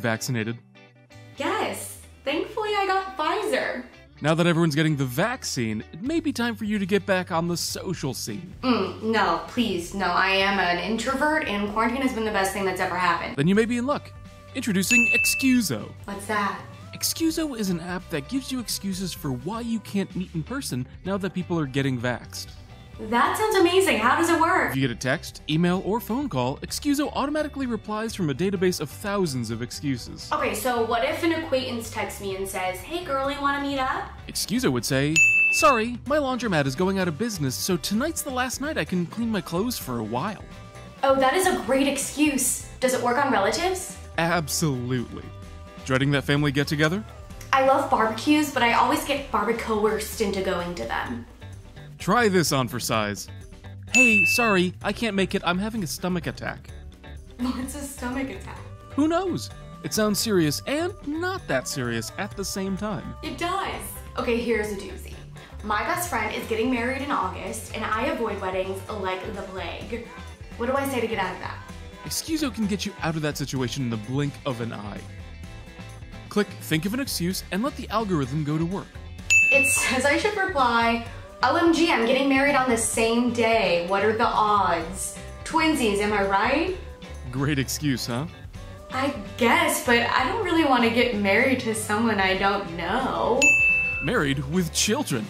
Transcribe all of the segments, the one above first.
vaccinated? Yes. Thankfully, I got Pfizer. Now that everyone's getting the vaccine, it may be time for you to get back on the social scene. No, please, no. I am an introvert, and quarantine has been the best thing that's ever happened. Then you may be in luck. Introducing Excuso. What's that? Excuso is an app that gives you excuses for why you can't meet in person now that people are getting vaxxed. That sounds amazing. How does it work? If you get a text, email, or phone call, Excuso automatically replies from a database of thousands of excuses. Okay, so what if an acquaintance texts me and says, "Hey girl, you wanna meet up?" Excuso would say, "Sorry, my laundromat is going out of business, so tonight's the last night I can clean my clothes for a while." Oh, that is a great excuse. Does it work on relatives? Absolutely. Dreading that family get-together? I love barbecues, but I always get barbecoerced into going to them. Try this on for size. "Hey, sorry, I can't make it. I'm having a stomach attack." What's a stomach attack? Who knows? It sounds serious and not that serious at the same time. It does. Okay, here's a doozy. My best friend is getting married in August, and I avoid weddings like the plague. What do I say to get out of that? Excuso can get you out of that situation in the blink of an eye. Click Think of an Excuse and let the algorithm go to work. It says I should reply, "OMG, I'm getting married on the same day. What are the odds? Twinsies, am I right?" Great excuse, huh? I guess, but I don't really want to get married to someone I don't know. Married with children.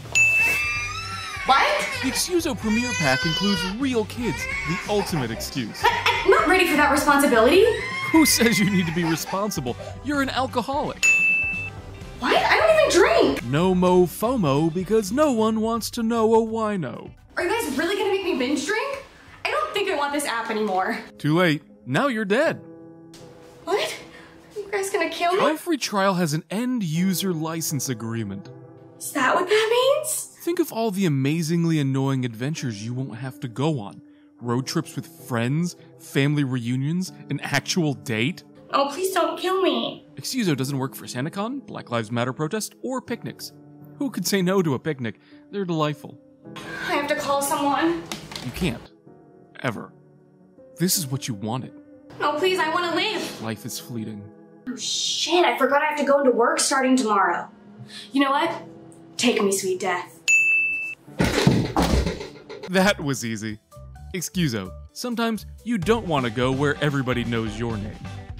What? The Excuso Premier Pack includes real kids, the ultimate excuse. I'm not ready for that responsibility. Who says you need to be responsible? You're an alcoholic. What? I don't even drink. No mo FOMO because no one wants to know a wino. Are you guys really gonna make me binge drink? I don't think I want this app anymore. Too late. Now you're dead. What? Are you guys gonna kill me? Every trial has an end-user license agreement. Is that what that means? Think of all the amazingly annoying adventures you won't have to go on. Road trips with friends, family reunions, an actual date. Oh, please don't kill me. Excuso doesn't work for SantaCon, Black Lives Matter protests, or picnics. Who could say no to a picnic? They're delightful. I have to call someone. You can't. Ever. This is what you wanted. No, please, I want to live. Life is fleeting. Oh, shit, I forgot I have to go into work starting tomorrow. You know what? Take me, sweet death. That was easy. Excuso. Sometimes you don't want to go where everybody knows your name.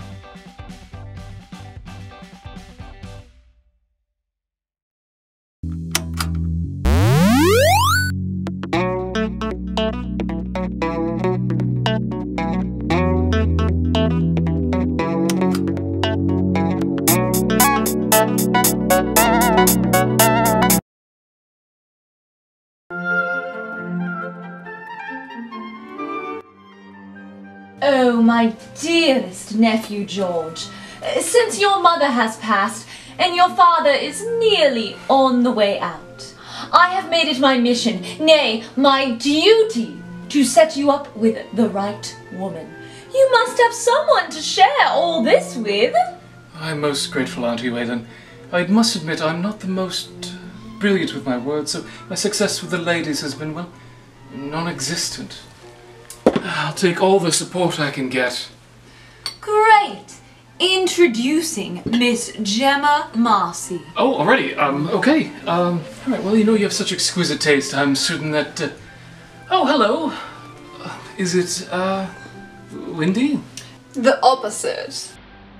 Oh, my dearest nephew George, since your mother has passed and your father is nearly on the way out, I have made it my mission, nay, my duty, to set you up with the right woman. You must have someone to share all this with. I'm most grateful, Auntie Waylon. I must admit I'm not the most brilliant with my words, so my success with the ladies has been, well, non-existent. I'll take all the support I can get. Great! Introducing Miss Gemma Marcy. Oh, already? Okay. Alright, well, you know you have such exquisite taste. I'm certain that, oh, hello. Is it, Wendy? The opposite.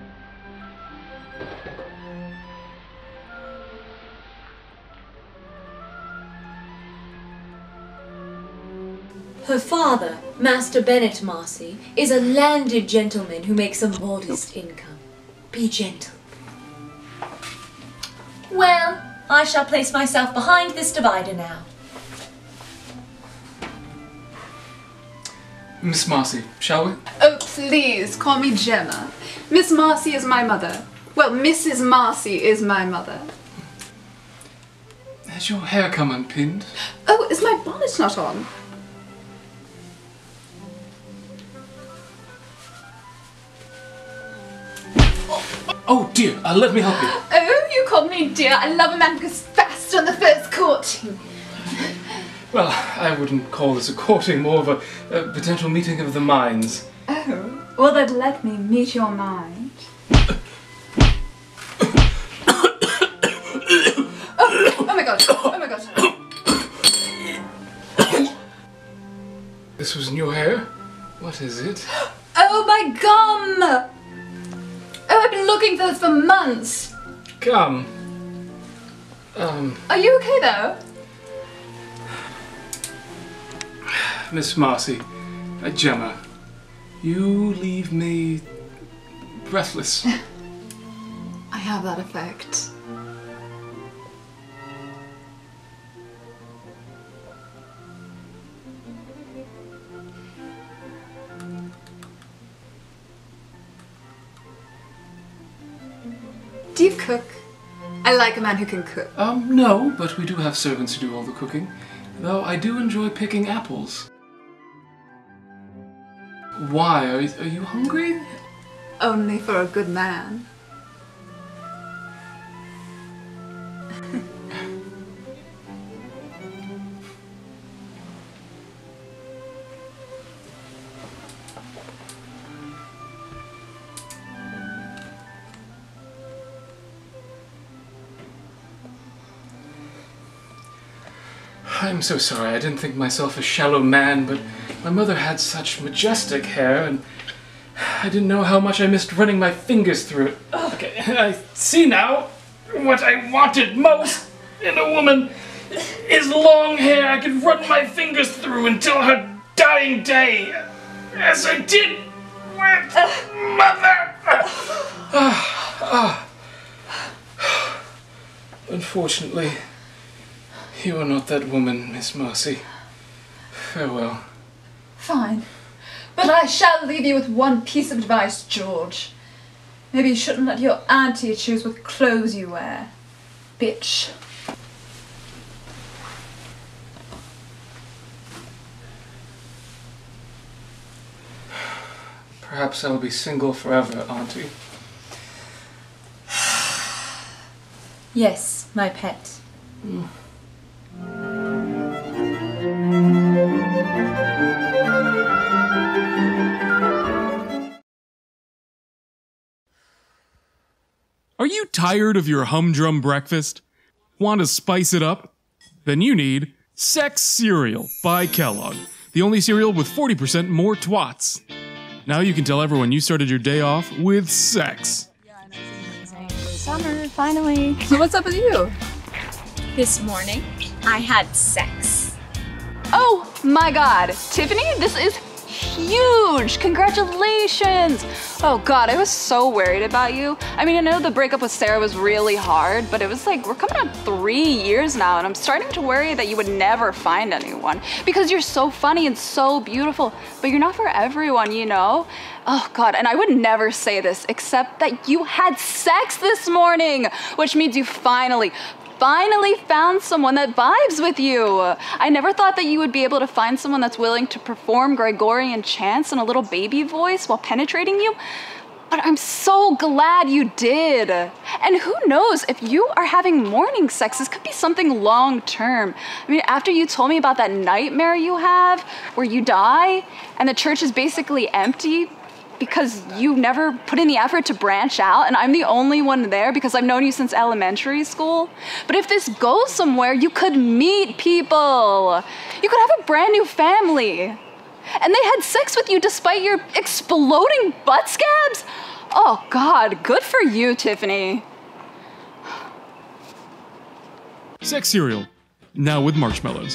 Her father, Master Bennet Marcy, is a landed gentleman who makes a modest income. Be gentle. Well, I shall place myself behind this divider now. Miss Marcy, shall we? Oh, please, call me Gemma. Miss Marcy is my mother. Well, Mrs. Marcy is my mother. Has your hair come unpinned? Oh, is my bonnet not on? Oh dear, let me help you. Oh, you called me dear. I love a man who goes fast on the first courting. Well, I wouldn't call this a courting, more of a potential meeting of the minds. Oh, well then let me meet your mind. this was in your hair. What is it? Oh, my gum! Oh, I've been looking for this for months. Gum. Are you okay, though? Miss Marcy, Gemma, you leave me breathless. I have that effect. Do you cook? I like a man who can cook. No, but we do have servants who do all the cooking. Though I do enjoy picking apples. Why? Are you hungry? Only for a good man. I'm so sorry. I didn't think myself a shallow man, but my mother had such majestic hair, and I didn't know how much I missed running my fingers through it. Okay, I see now what I wanted most in a woman is long hair I could run my fingers through until her dying day, as I did with Mother. Unfortunately, you are not that woman, Miss Marcy. Farewell. Fine. But I shall leave you with one piece of advice, George. Maybe you shouldn't let your auntie choose what clothes you wear. Bitch. Perhaps I'll be single forever, Auntie. Yes, my pet. Are you tired of your humdrum breakfast? Want to spice it up? Then you need Sex Cereal by Kellogg, the only cereal with 40% more twats. Now you can tell everyone you started your day off with sex. Summer, finally. So what's up with you? This morning, I had sex. Oh my god, Tiffany, this is huge! Congratulations! Oh god, I was so worried about you. I mean, I know the breakup with Sarah was really hard, but it was like, we're coming on 3 years now, and I'm starting to worry that you would never find anyone. Because you're so funny and so beautiful, but you're not for everyone, you know? Oh god, and I would never say this, except that you had sex this morning, which means you finally found someone that vibes with you. I never thought that you would be able to find someone that's willing to perform Gregorian chants in a little baby voice while penetrating you, but I'm so glad you did. And who knows, if you are having morning sex, this could be something long term. I mean, after you told me about that nightmare you have where you die and the church is basically empty because you never put in the effort to branch out, and I'm the only one there because I've known you since elementary school. But if this goes somewhere, you could meet people. You could have a brand new family. And they had sex with you despite your exploding butt scabs? Oh God, good for you, Tiffany. Sex Cereal, now with marshmallows.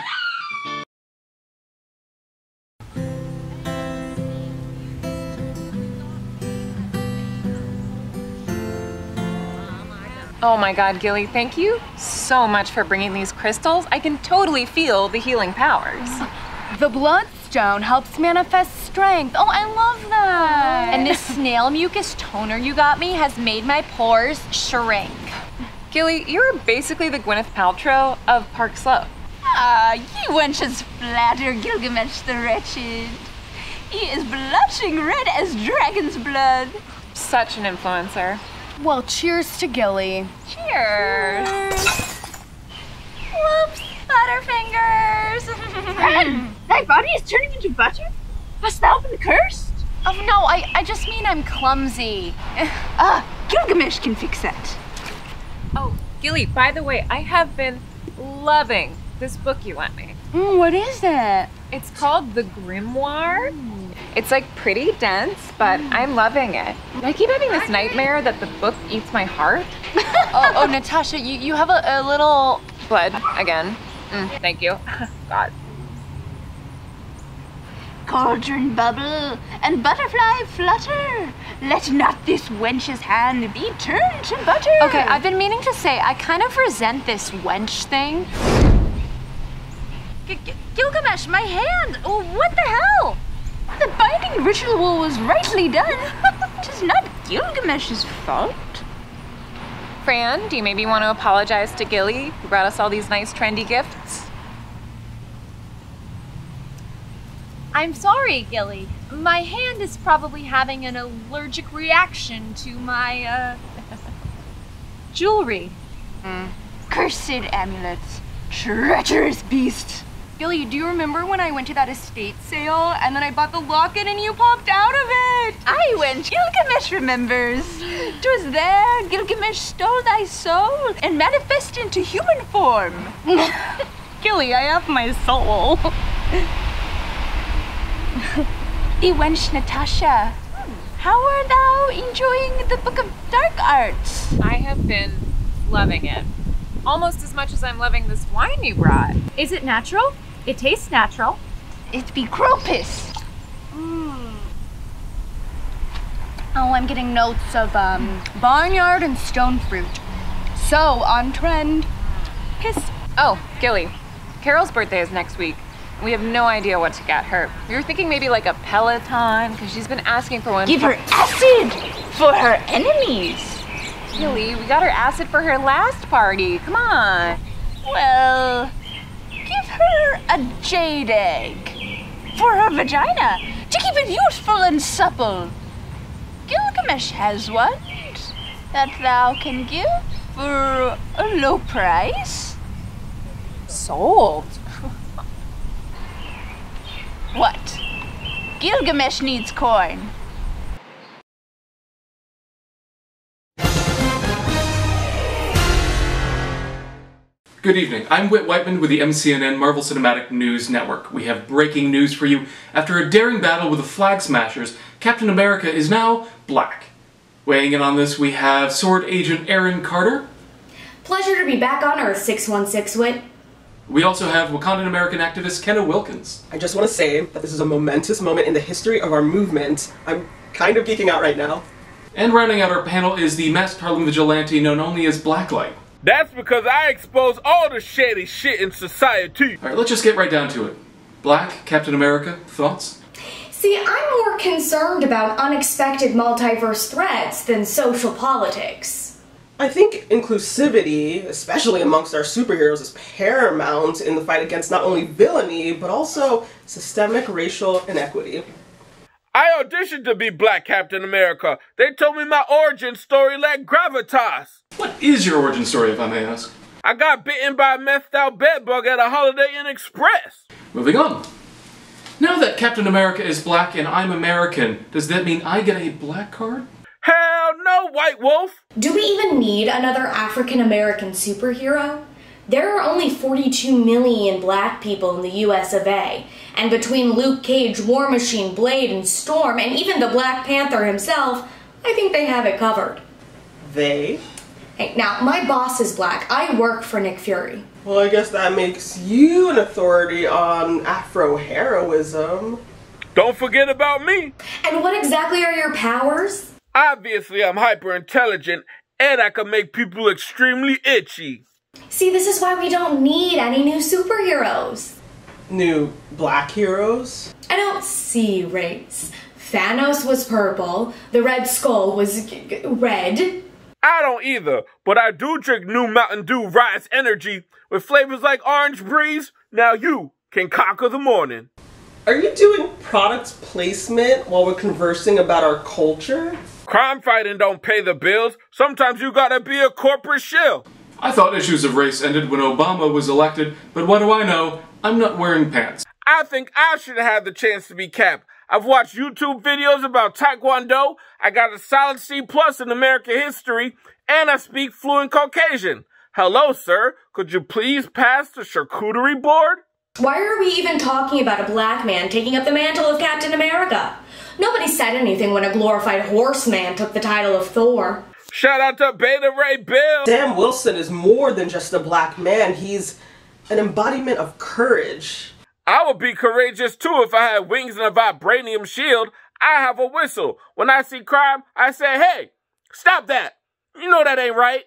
Oh my god, Gilly, thank you so much for bringing these crystals. I can totally feel the healing powers. The bloodstone helps manifest strength. Oh, I love that. And this snail mucus toner you got me has made my pores shrink. Gilly, you're basically the Gwyneth Paltrow of Park Slope. Ah, ye wenches flatter Gilgamesh the Wretched. He is blushing red as dragon's blood. Such an influencer. Well, cheers to Gilly. Cheers. Whoops, butterfingers. Thy body is turning into butter? Hast thou been cursed? Oh no, I just mean I'm clumsy. Gilgamesh can fix that. Oh, Gilly, by the way, I have been loving this book you lent me. What is it? It's called the Grimoire. It's like pretty dense, but I'm loving it. I keep having this nightmare that the book eats my heart. Oh, Natasha, you have a little... Blood, again. Thank you. God. Cauldron bubble and butterfly flutter. Let not this wench's hand be turned to butter. Okay, I've been meaning to say, I kind of resent this wench thing. Gilgamesh, my hand! Oh, what the hell? The binding ritual was rightly done. 'Tis not Gilgamesh's fault. Fran, do you maybe want to apologize to Gilly, who brought us all these nice trendy gifts? I'm sorry, Gilly. My hand is probably having an allergic reaction to my, jewelry. Cursed amulets. Treacherous beast. Gilly, do you remember when I went to that estate sale and then I bought the locket and you popped out of it? I went. Gilgamesh remembers. 'Twas there Gilgamesh stole thy soul and manifested into human form. Gilly, I have my soul. The wench Natasha, how art thou enjoying the Book of Dark Arts? I have been loving it. Almost as much as I'm loving this wine you brought. Is it natural? It tastes natural. It be Cropus. Oh, I'm getting notes of barnyard and stone fruit. So on trend. Piss. Oh, Gilly. Carol's birthday is next week. We have no idea what to get her. We were thinking maybe like a Peloton, because she's been asking for one. Give her acid for her enemies. Gilly, we got her acid for her last party. Come on. Well, give her a jade egg for her vagina to keep it youthful and supple. Gilgamesh has one that thou can give for a low price. Sold. What? Gilgamesh needs corn. Good evening. I'm Whit Whiteman with the MCNN Marvel Cinematic News Network. We have breaking news for you. After a daring battle with the Flag Smashers, Captain America is now black. Weighing in on this, we have Sword Agent Aaron Carter. Pleasure to be back on Earth, 616 Wit. We also have Wakandan American activist Kenna Wilkins. I just want to say that this is a momentous moment in the history of our movement. I'm kind of geeking out right now. And rounding out our panel is the masked Harlem vigilante known only as Blacklight. That's because I expose all the shady shit in society. Alright, let's just get right down to it. Black, Captain America, thoughts? See, I'm more concerned about unexpected multiverse threats than social politics. I think inclusivity, especially amongst our superheroes, is paramount in the fight against not only villainy, but also systemic racial inequity. I auditioned to be Black Captain America. They told me my origin story lacked gravitas. What is your origin story, if I may ask? I got bitten by a methed out bedbug at a Holiday Inn Express. Moving on. Now that Captain America is black and I'm American, does that mean I get a black card? Hell no, White Wolf! Do we even need another African-American superhero? There are only 42 million black people in the US of A, and between Luke Cage, War Machine, Blade, and Storm, and even the Black Panther himself, I think they have it covered. They? Hey, now, my boss is black. I work for Nick Fury. Well, I guess that makes you an authority on Afro-heroism. Don't forget about me. And what exactly are your powers? Obviously, I'm hyper-intelligent, and I can make people extremely itchy. See, this is why we don't need any new superheroes. New black heroes? I don't see race. Thanos was purple, the Red Skull was red. I don't either, but I do drink new Mountain Dew Rise Energy with flavors like Orange Breeze. Now you can conquer the morning. Are you doing product placement while we're conversing about our culture? Crime fighting don't pay the bills. Sometimes you gotta be a corporate shill. I thought issues of race ended when Obama was elected, but what do I know? I'm not wearing pants. I think I should have had the chance to be Cap. I've watched YouTube videos about Taekwondo, I got a solid C+ in American history, and I speak fluent Caucasian. Hello, sir. Could you please pass the charcuterie board? Why are we even talking about a black man taking up the mantle of Captain America? Nobody said anything when a glorified horseman took the title of Thor. Shout out to Beta Ray Bill! Sam Wilson is more than just a black man. He's an embodiment of courage. I would be courageous too if I had wings and a vibranium shield. I have a whistle. When I see crime, I say, hey, stop that. You know that ain't right.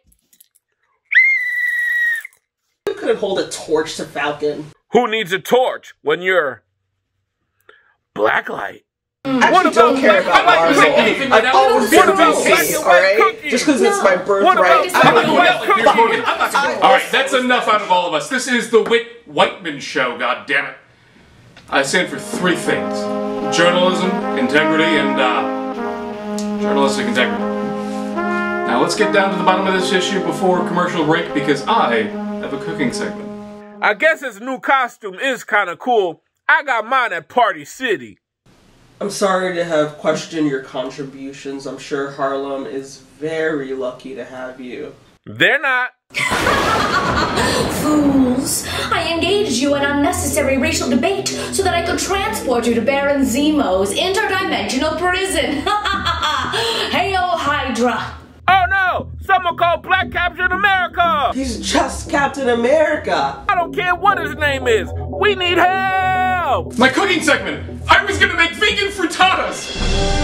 You couldn't hold a torch to Falcon. Who needs a torch when you're blacklight? I don't care about Marvel. I've always been DC, alright? Just because it's my birthright. Alright, that's enough out of all of us. This is the Whit Whiteman Show, goddammit. I stand for three things. Journalism, integrity, and, journalistic integrity. Now let's get down to the bottom of this issue before commercial break because I have a cooking segment. I guess his new costume is kinda cool. I got mine at Party City. I'm sorry to have questioned your contributions. I'm sure Harlem is very lucky to have you. They're not. Fools! I engaged you in unnecessary racial debate so that I could transport you to Baron Zemo's interdimensional prison. Heyo, Hydra! Oh no! Someone called Black Captain America! He's just Captain America! I don't care what his name is! We need help! My cooking segment! I was gonna make vegan frittatas!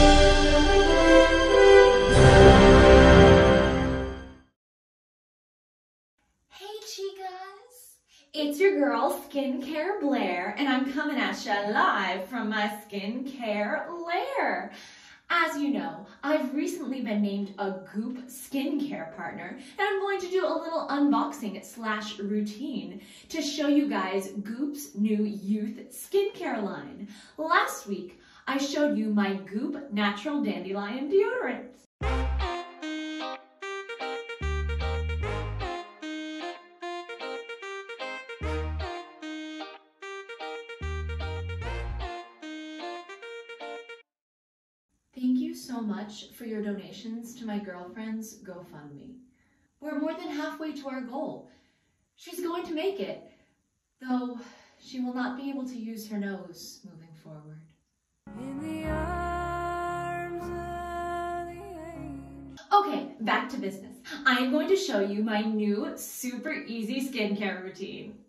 Hey chicas! It's your girl, Skincare Blair, and I'm coming at ya live from my skincare lair. As you know, I've recently been named a Goop skincare partner, and I'm going to do a little unboxing / routine to show you guys Goop's new youth skincare line. Last week, I showed you my Goop Natural Dandelion deodorant. Thank you so much for your donations to my girlfriend's GoFundMe. We're more than halfway to our goal. She's going to make it, though she will not be able to use her nose moving forward. Okay, back to business. I am going to show you my new super easy skincare routine.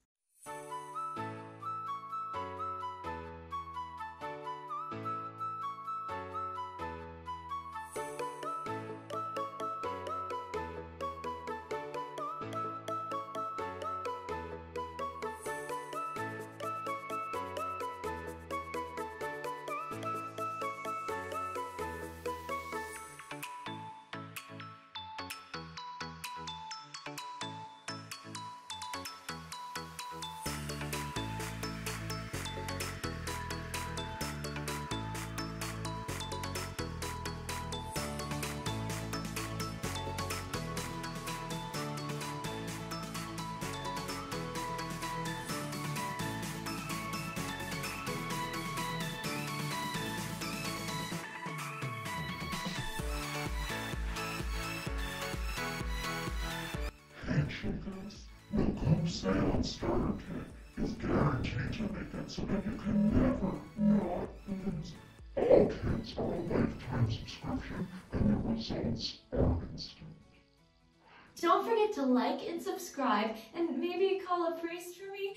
Welcome Sale Starter Kit is guaranteed to make it so that you can never not lose. All kits are a lifetime subscription and the results are instant. Don't forget to like and subscribe and maybe call a priest for me.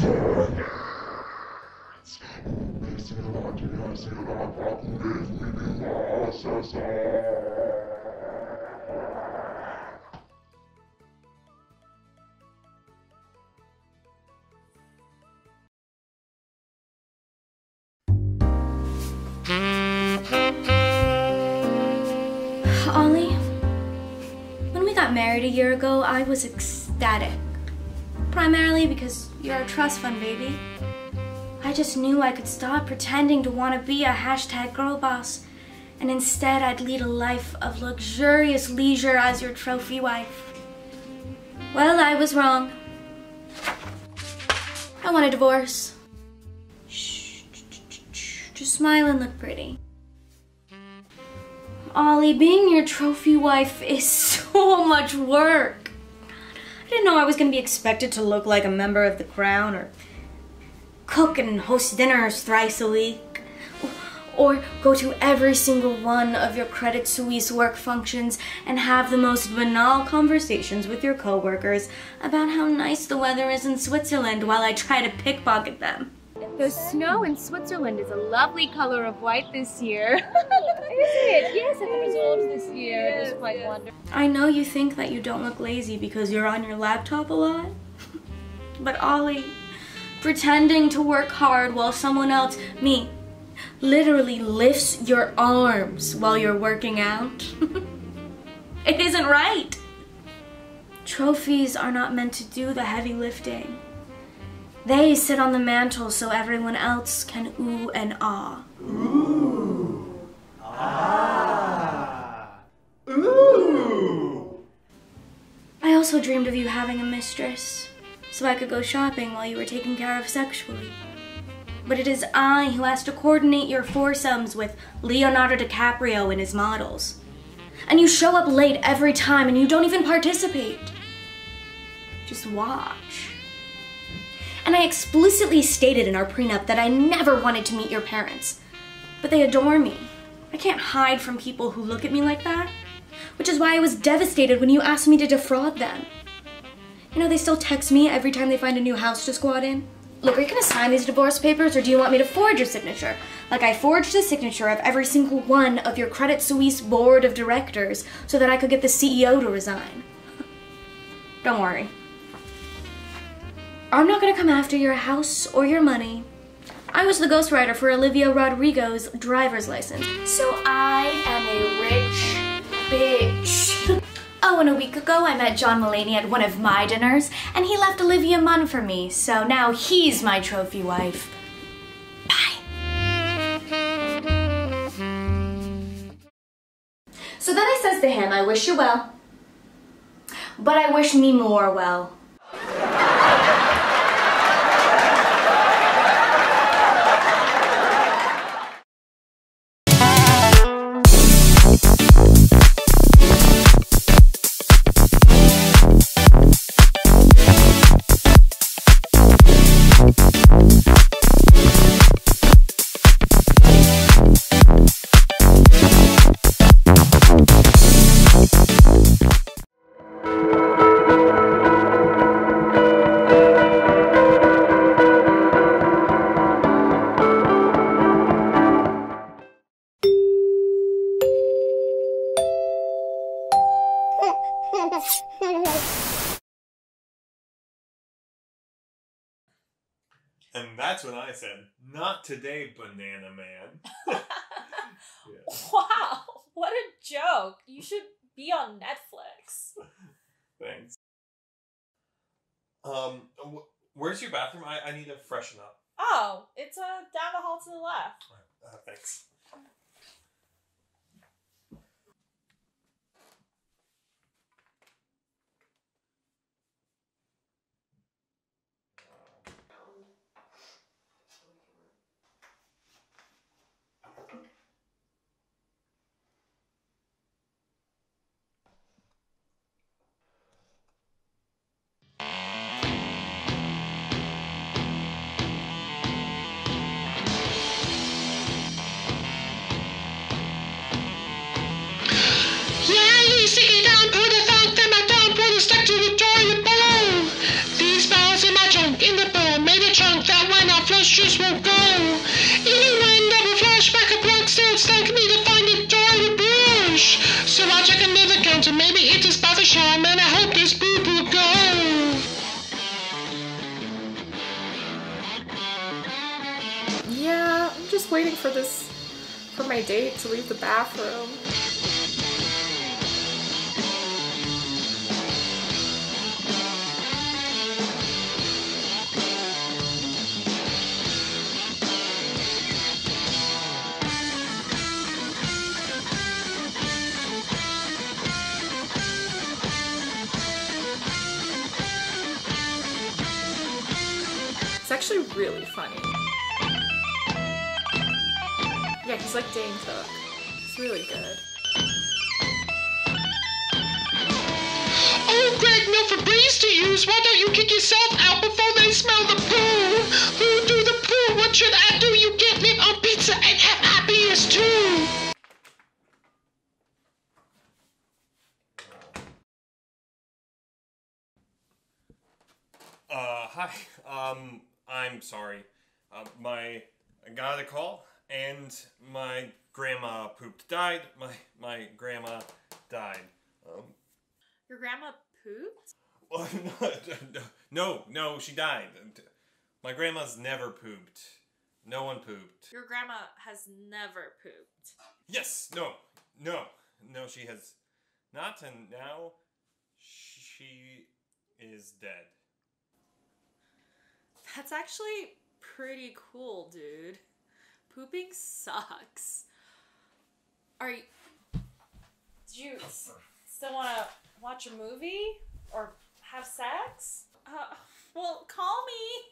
Ollie, when we got married a year ago, I was ecstatic. Primarily because you're a trust fund baby. I just knew I could stop pretending to want to be a #girl boss, and instead I'd lead a life of luxurious leisure as your trophy wife. Well, I was wrong. I want a divorce. Shh, just smile and look pretty. Ollie, being your trophy wife is so much work. I didn't know I was going to be expected to look like a member of the Crown or cook and host dinners thrice a week, or go to every single one of your Credit Suisse work functions and have the most banal conversations with your coworkers about how nice the weather is in Switzerland while I try to pickpocket them. The snow in Switzerland is a lovely color of white this year. Isn't it? Yes, and the results this year it is quite wonderful. I know you think that you don't look lazy because you're on your laptop a lot, but Ollie, pretending to work hard while someone else, me, literally lifts your arms while you're working out. It isn't right. Trophies are not meant to do the heavy lifting. They sit on the mantle so everyone else can ooh and ah. Ooh. Ah. Ooh. I also dreamed of you having a mistress, so I could go shopping while you were taken care of sexually. But it is I who has to coordinate your foursomes with Leonardo DiCaprio and his models. And you show up late every time and you don't even participate. Just watch. And I explicitly stated in our prenup that I never wanted to meet your parents. But they adore me. I can't hide from people who look at me like that. Which is why I was devastated when you asked me to defraud them. You know, they still text me every time they find a new house to squat in. Look, are you gonna sign these divorce papers or do you want me to forge your signature? Like I forged the signature of every single one of your Credit Suisse board of directors so that I could get the CEO to resign. Don't worry. I'm not gonna come after your house or your money. I was the ghostwriter for Olivia Rodrigo's driver's license. So I am a rich bitch. Oh, and a week ago I met John Mulaney at one of my dinners, and he left Olivia Munn for me, so now he's my trophy wife. Bye. So then I says to him, I wish you well, but I wish me more well. And that's when I said, not today, Banana Man. Yeah. Wow, what a joke. You should be on Netflix. Thanks. Where's your bathroom? I need to freshen up. Oh, it's down the hall to the left. Thanks. Just won't go. Even when double flashback a plug still stuck me to find a door to brush. So I check another counter, maybe it is by the shower, man. I hope this boob will go. Yeah, I'm just waiting for my date to leave the bathroom. Actually really funny. Yeah, he's like Dane Cook. It's really good. Oh, Greg, no Febreze to use. Why don't you kick yourself out before they smell the poo? Who do the Hi. I'm sorry. I got a call, and my grandma died. My grandma died. Your grandma pooped? Well, no, she died. My grandma's never pooped. No one pooped. Your grandma has never pooped. Yes, no, she has not, and now she is dead. That's actually pretty cool, dude. Pooping sucks. Did you still want to watch a movie? Or have sex? Well, call me.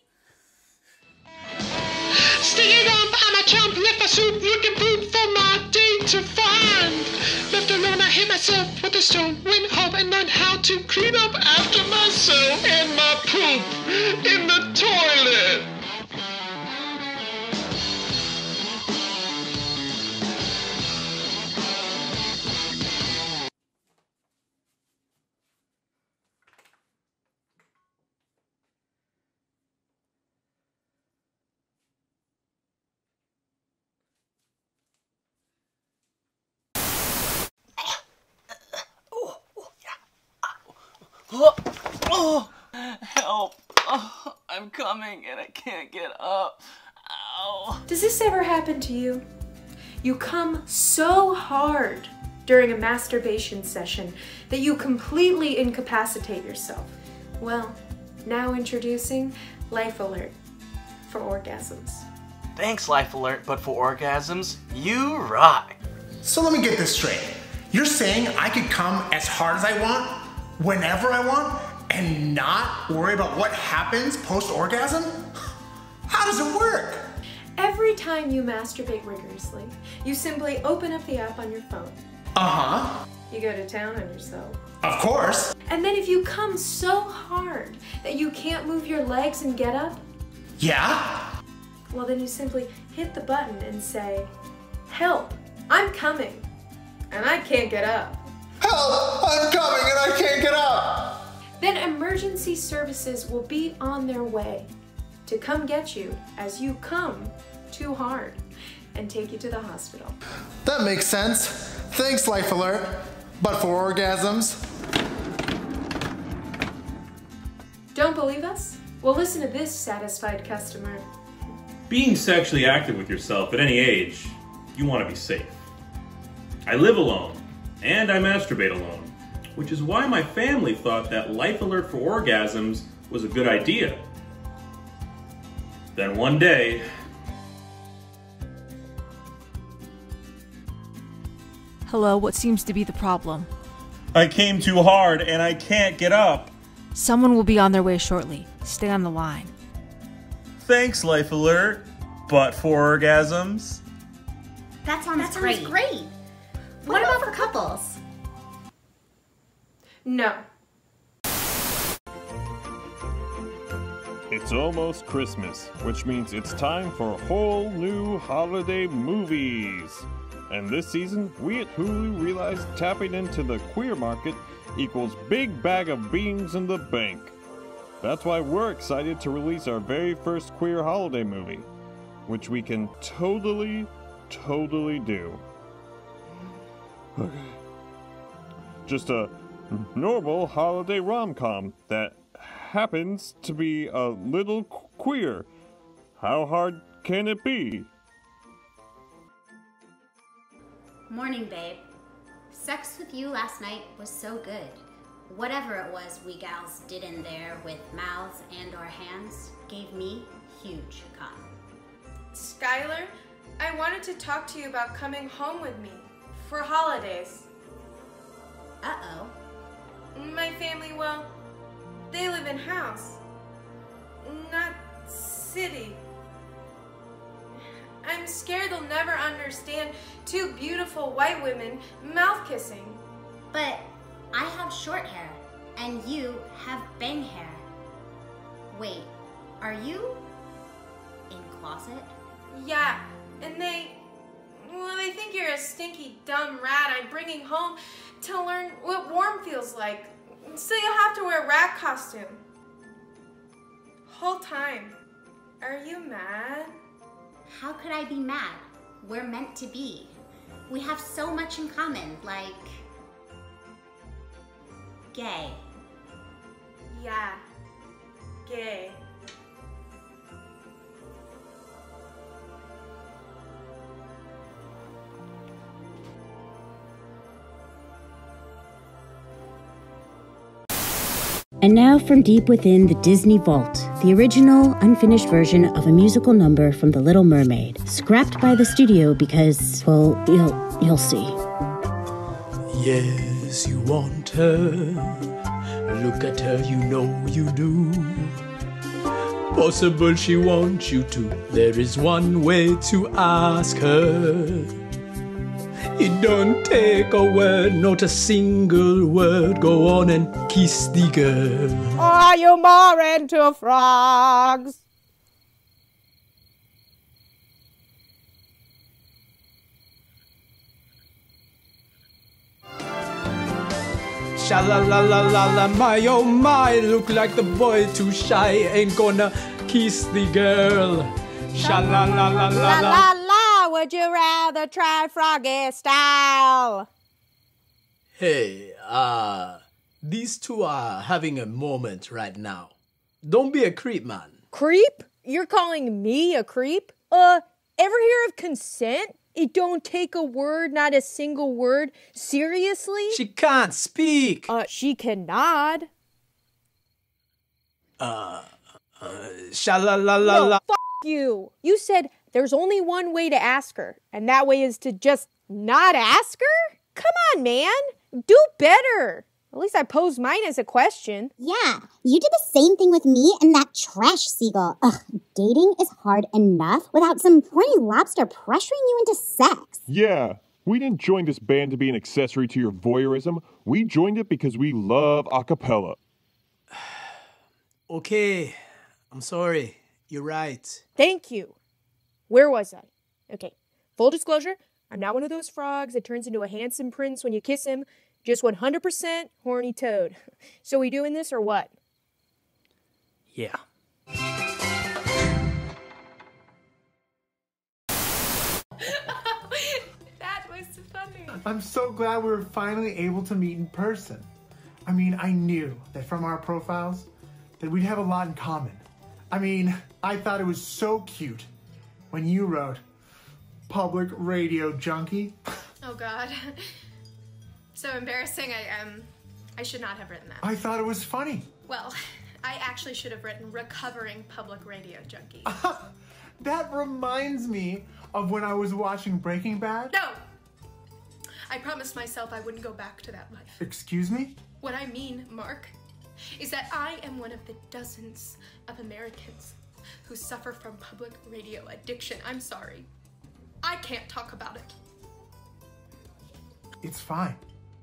Sticking up, I'm a chump, left a soup, looking poop for my date to find. Left alone, I hit myself with a stone, went home and learned how to clean up after myself and my poop in the toilet. Help. Oh, I'm coming and I can't get up. Ow. Does this ever happen to you? You come so hard during a masturbation session that you completely incapacitate yourself. Well, now introducing Life Alert for orgasms. Thanks, Life Alert, but for orgasms, you rock. So let me get this straight. You're saying I could come as hard as I want, whenever I want, and not worry about what happens post-orgasm? How does it work? Every time you masturbate rigorously, you simply open up the app on your phone. Uh-huh. You go to town on yourself. Of course. And then if you come so hard that you can't move your legs and get up, yeah? Well, then you simply hit the button and say, "Help, I'm coming, and I can't get up." Help, I'm coming and I can't get up. Then emergency services will be on their way to come get you as you come too hard and take you to the hospital. That makes sense. Thanks, Life Alert. But for orgasms. Don't believe us? Well, listen to this satisfied customer. Being sexually active with yourself at any age, you want to be safe. I live alone, and I masturbate alone, which is why my family thought that Life Alert for orgasms was a good idea. Then one day... Hello, what seems to be the problem? I came too hard and I can't get up. Someone will be on their way shortly. Stay on the line. Thanks, Life Alert, but for orgasms. That sounds great. What about for couples? No. It's almost Christmas, which means it's time for whole new holiday movies. And this season, we at Hulu realized tapping into the queer market equals big bag of beans in the bank. That's why we're excited to release our very first queer holiday movie, which we can totally do. Okay. Just a normal holiday rom-com that happens to be a little queer. How hard can it be? Morning, babe. Sex with you last night was so good. Whatever it was we gals did in there with mouths and our hands gave me huge cum. Skylar, I wanted to talk to you about coming home with me for holidays. Uh-oh. My family, well, they live in house, not city. I'm scared they'll never understand two beautiful white women mouth kissing. But I have short hair, and you have bang hair. Wait, are you in closet? Yeah, and they think you're a stinky, dumb rat I'm bringing home to learn what warm feels like. So you'll have to wear a rat costume. whole time. Are you mad? How could I be mad? We're meant to be. We have so much in common, like... gay. Yeah. Gay. And now from deep within the Disney Vault, the original, unfinished version of a musical number from The Little Mermaid, scrapped by the studio because, well, you'll see. Yes, you want her. Look at her, you know you do. Possible she wants you to. There is one way to ask her. It don't take a word, not a single word. Go on and kiss the girl. Are you more into frogs? Sha-la-la-la-la-la, my oh my. Look like the boy too shy, ain't gonna kiss the girl. Sha-la-la-la-la-la. La la, would you rather try Froggy style? Hey, these two are having a moment right now. Don't be a creep, man. Creep? You're calling me a creep? Ever hear of consent? It don't take a word, not a single word. Seriously? She can't speak. She can nod. Sha-la-la-la-la. No, f*** you. You said there's only one way to ask her, and that way is to just not ask her? Come on, man. Do better. At least I posed mine as a question. Yeah, you did the same thing with me and that trash seagull. Ugh, dating is hard enough without some horny lobster pressuring you into sex. Yeah, we didn't join this band to be an accessory to your voyeurism. We joined it because we love a cappella. Okay, I'm sorry. You're right. Thank you. Where was I? Okay, full disclosure, I'm not one of those frogs that turns into a handsome prince when you kiss him. Just 100% horny toad. So we doing this or what? Yeah. That was funny. I'm so glad we were finally able to meet in person. I mean, I knew that from our profiles that we'd have a lot in common. I mean, I thought it was so cute when you wrote Public Radio Junkie. Oh God. So embarrassing. I should not have written that. I thought it was funny. Well, I actually should have written Recovering Public Radio Junkie. That reminds me of when I was watching Breaking Bad. No! I promised myself I wouldn't go back to that life. Excuse me? What I mean, Mark, is that I am one of the dozens of Americans who suffer from public radio addiction. I'm sorry. I can't talk about it. It's fine.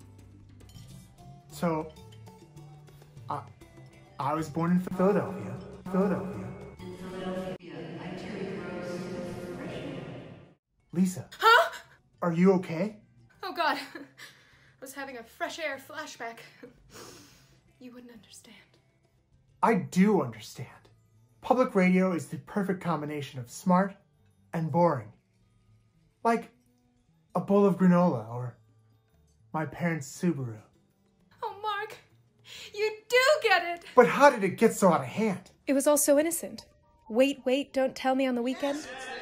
So, I was born in Philadelphia. Lisa. Huh? Are you okay? Oh God. I was having a fresh air flashback. You wouldn't understand. I do understand. Public radio is the perfect combination of smart and boring. Like a bowl of granola or my parents' Subaru. Oh, Mark, you do get it. But how did it get so out of hand? It was all so innocent. Wait, don't tell me on the weekend.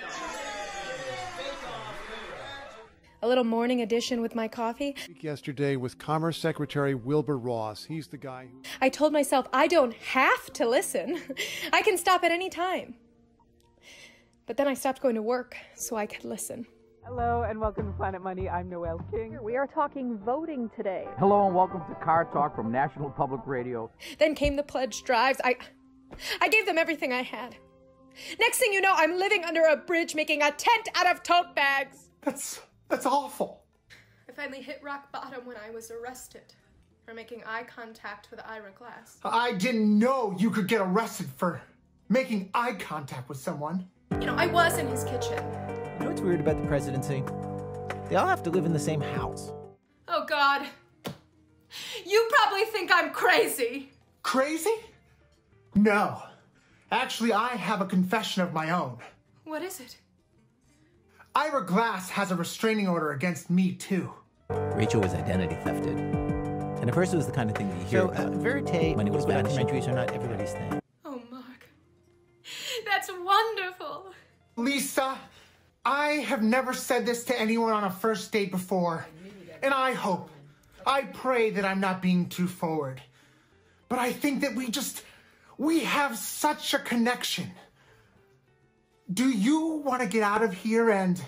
A little morning edition with my coffee. Yesterday with Commerce Secretary Wilbur Ross. He's the guy who... I told myself I don't have to listen. I can stop at any time. But then I stopped going to work so I could listen. Hello and welcome to Planet Money. I'm Noel King. We are talking voting today. Hello and welcome to Car Talk from National Public Radio. Then came the pledge drives. I gave them everything I had. Next thing you know, I'm living under a bridge making a tent out of tote bags. That's awful. I finally hit rock bottom when I was arrested for making eye contact with Ira Glass. I didn't know you could get arrested for making eye contact with someone. You know, I was in his kitchen. You know what's weird about the presidency? They all have to live in the same house. Oh, God. You probably think I'm crazy. Crazy? No. Actually, I have a confession of my own. What is it? Ira Glass has a restraining order against me, too. Rachel was identity thefted. And at first it was the kind of thing that you hear about. Verite when it was documentaries are not everybody's thing. Oh, Mark. That's wonderful. Lisa, I have never said this to anyone on a first date before. And I pray that I'm not being too forward. But I think that we have such a connection. Do you want to get out of here and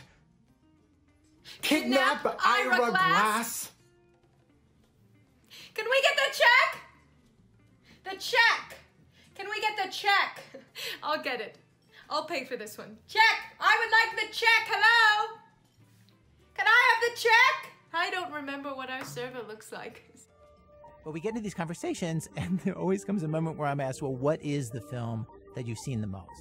kidnap Ira Glass? Can we get the check? The check. Can we get the check? I'll get it. I'll pay for this one. Check. I would like the check. Hello? Can I have the check? I don't remember what our server looks like. But we get into these conversations, and there always comes a moment where I'm asked, well, what is the film that you've seen the most?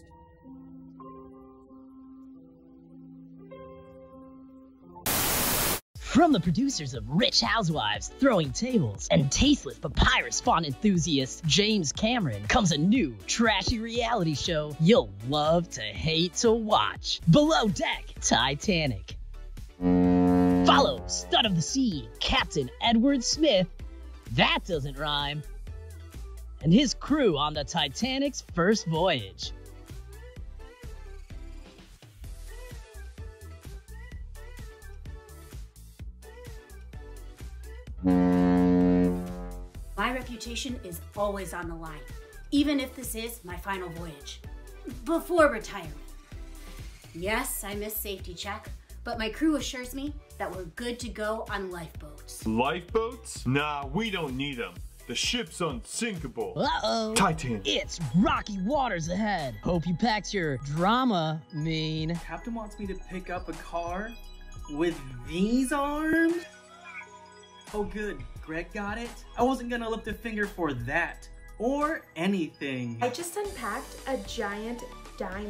From the producers of Rich Housewives, Throwing Tables, and tasteless papyrus font enthusiast James Cameron comes a new, trashy reality show you'll love to hate to watch. Below Deck Titanic. Follow Stud of the Sea, Captain Edward Smith, that doesn't rhyme, and his crew on the Titanic's first voyage. My reputation is always on the line, even if this is my final voyage. Before retirement. Yes, I missed safety check, but my crew assures me that we're good to go on lifeboats. Lifeboats? Nah, we don't need them. The ship's unsinkable. Uh-oh. Titan. It's rocky waters ahead. Hope you packed your Dramamine. Captain wants me to pick up a car with these arms? Oh good, Greg got it. I wasn't gonna lift a finger for that. Or anything. I just unpacked a giant diamond.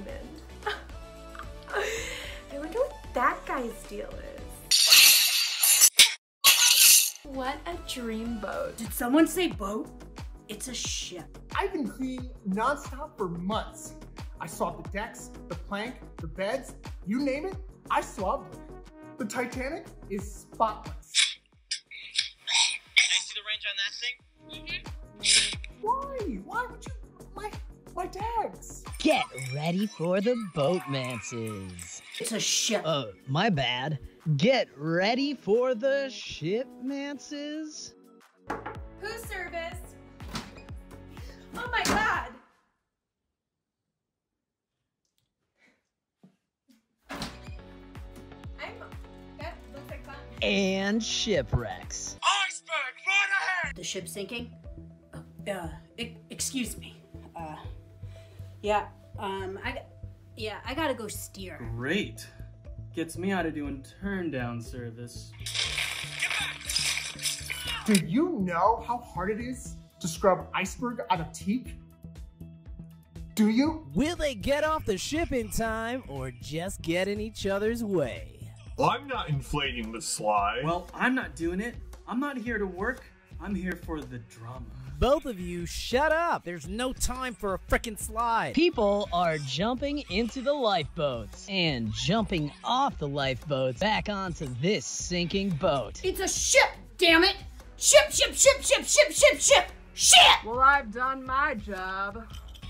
I wonder what that guy's deal is. What a dream boat. Did someone say boat? It's a ship. I've been cleaning nonstop for months. I swabbed the decks, the plank, the beds, you name it, I swabbed them. The Titanic is spotless. Can I see the range on that thing? Why? Why would you? My tags. Get ready for the boatmances. It's a ship. My bad. Get ready for the shipmances. Whose service? Oh my god! That looks like fun. And shipwrecks. Iceberg, right ahead! The ship sinking? Excuse me. I gotta go steer. Great. Gets me out of doing turn down service. Do you know how hard it is to scrub iceberg out of teak? Do you? Will they get off the ship in time or just get in each other's way? I'm not inflating the slide. Well, I'm not doing it. I'm not here to work. I'm here for the drama. Both of you, shut up. There's no time for a frickin' slide. People are jumping into the lifeboats and jumping off the lifeboats back onto this sinking boat. It's a ship, damn it! Ship, ship, ship, ship, ship, ship, ship! Shit! Well, I've done my job.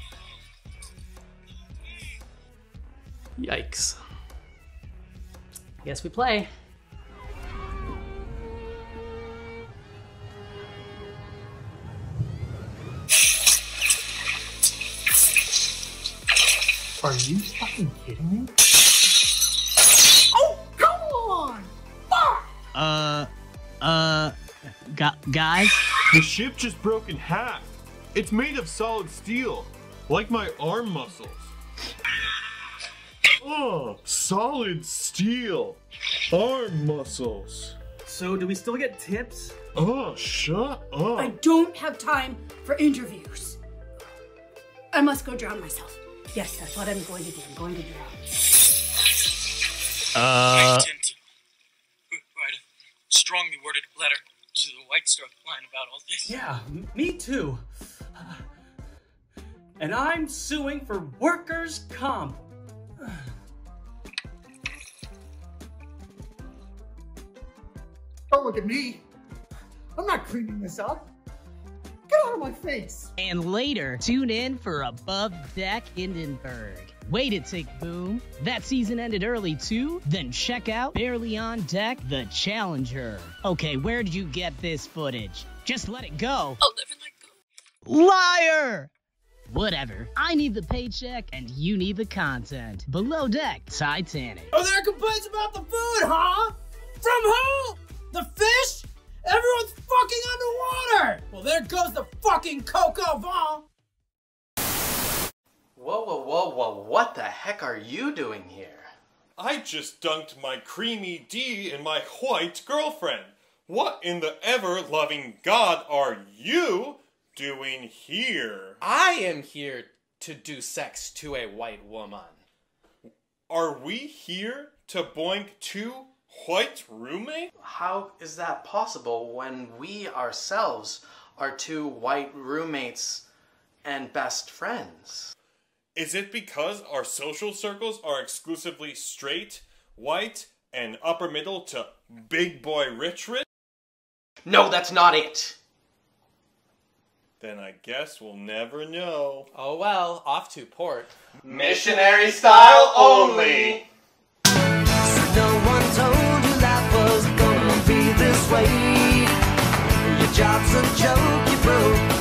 Yikes. Guess we play. Are you fucking kidding me? Oh, come on! Fuck! Guys? The ship just broke in half. It's made of solid steel, like my arm muscles. Oh, solid steel. Arm muscles. So, do we still get tips? Oh, shut up. I don't have time for interviews. I must go drown myself. Yes, that's what I'm going to do. I'm going to drown. I intend to write a strongly worded letter to the White Star Line about all this. Yeah, me too. And I'm suing for workers' comp. Don't look at me. I'm not cleaning this up. Get out of my face. And later, tune in for Above Deck Hindenburg. Wait a tick, Boom. That season ended early too? Then check out Barely on Deck, The Challenger. Okay, where did you get this footage? Just let it go. I'll never let go. Liar! Whatever. I need the paycheck and you need the content. Below Deck, Titanic. Are there complaints about the food, huh? From who? The fish? Everyone's fucking underwater! Well, there goes the fucking Coco Vaughn! Whoa, what the heck are you doing here? I just dunked my creamy D in my white girlfriend. What in the ever-loving God are you doing here? I am here to do sex to a white woman. Are we here to boink two white roommates? How is that possible when we ourselves are two white roommates and best friends? Is it because our social circles are exclusively straight, white, and upper middle to big boy rich? No, that's not it. Then I guess we'll never know. Oh well, off to port. Missionary style only! No one told you life was gonna be this way. Your job's a joke, you broke.